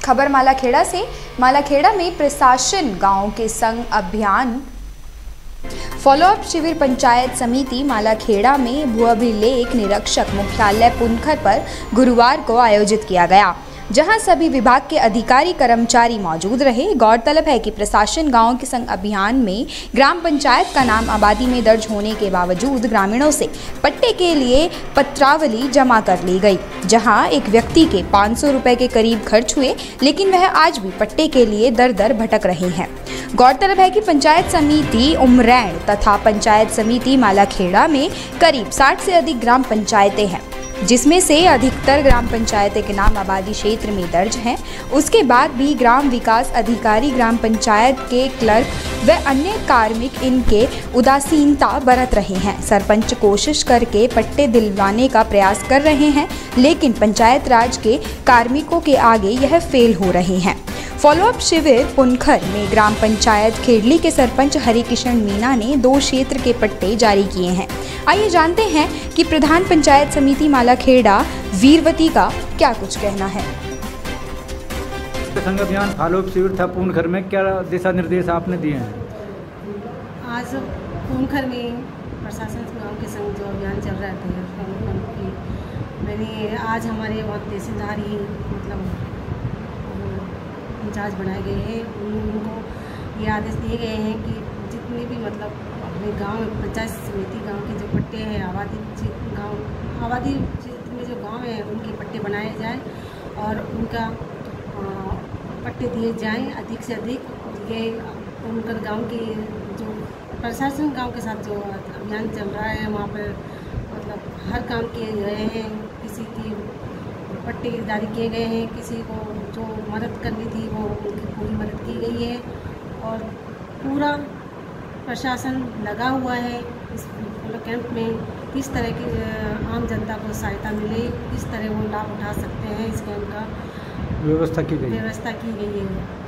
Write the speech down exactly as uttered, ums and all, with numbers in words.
खबर मालाखेड़ा से। मालाखेड़ा में प्रशासन गांव के संग अभियान फॉलोअप शिविर पंचायत समिति मालाखेड़ा में भू अभिलेख निरीक्षक मुख्यालय पुनखर पर गुरुवार को आयोजित किया गया, जहां सभी विभाग के अधिकारी कर्मचारी मौजूद रहे। गौरतलब है कि प्रशासन गांव के संग अभियान में ग्राम पंचायत का नाम आबादी में दर्ज होने के बावजूद ग्रामीणों से पट्टे के लिए पत्रावली जमा कर ली गई, जहां एक व्यक्ति के पाँच सौ रुपए के करीब खर्च हुए, लेकिन वह आज भी पट्टे के लिए दर दर भटक रहे हैं। गौरतलब है कि पंचायत समिति उमरैण तथा पंचायत समिति मालाखेड़ा में करीब साठ से अधिक ग्राम पंचायतें हैं, जिसमें से अधिकतर ग्राम पंचायतें के नाम आबादी क्षेत्र में दर्ज हैं। उसके बाद भी ग्राम विकास अधिकारी, ग्राम पंचायत के क्लर्क व अन्य कार्मिक इनके उदासीनता बरत रहे हैं। सरपंच कोशिश करके पट्टे दिलवाने का प्रयास कर रहे हैं, लेकिन पंचायत राज के कार्मिकों के आगे यह फेल हो रहे हैं। फॉलोअप शिविर पुनखर में ग्राम पंचायत खेड़ली के सरपंच हरिकिशन मीना ने दो क्षेत्र के पट्टे जारी किए हैं। आइए जानते हैं कि प्रधान पंचायत समिति मालाखेड़ा वीरवती का क्या कुछ कहना है। संघ अभियान फॉलोअप शिविर था पुनखर में, क्या दिशा निर्देश आपने दिए हैं? आज पुनखर में प्रशासन गांव के संग जो अभियान चल रहा था, मैंने आज हमारे वहाँ तहसीलदार ही मतलब इंचार्ज बनाए गए हैं। उनको ये आदेश दिए गए हैं कि जितने भी मतलब अपने गांव पंचायत समिति गांव के जो पट्टे हैं, आबादी गांव आबादी क्षेत्र में जो गांव है उनके पट्टे बनाए जाएं और उनका पट्टे दिए जाएं अधिक से अधिक। ये उनका गांव के जो प्रशासन गांव के साथ जो अभियान चल रहा है, वहाँ पर मतलब हर काम किए गए हैं। किसी की पट्टे जारी किए गए हैं, किसी को जो मदद करनी थी वो उनकी पूरी मदद की गई है और पूरा प्रशासन लगा हुआ है इस कैंप में। किस तरह की आम जनता को सहायता मिले, किस तरह वो लाभ उठा सकते हैं, इस कैंप का व्यवस्था की गई व्यवस्था की गई है।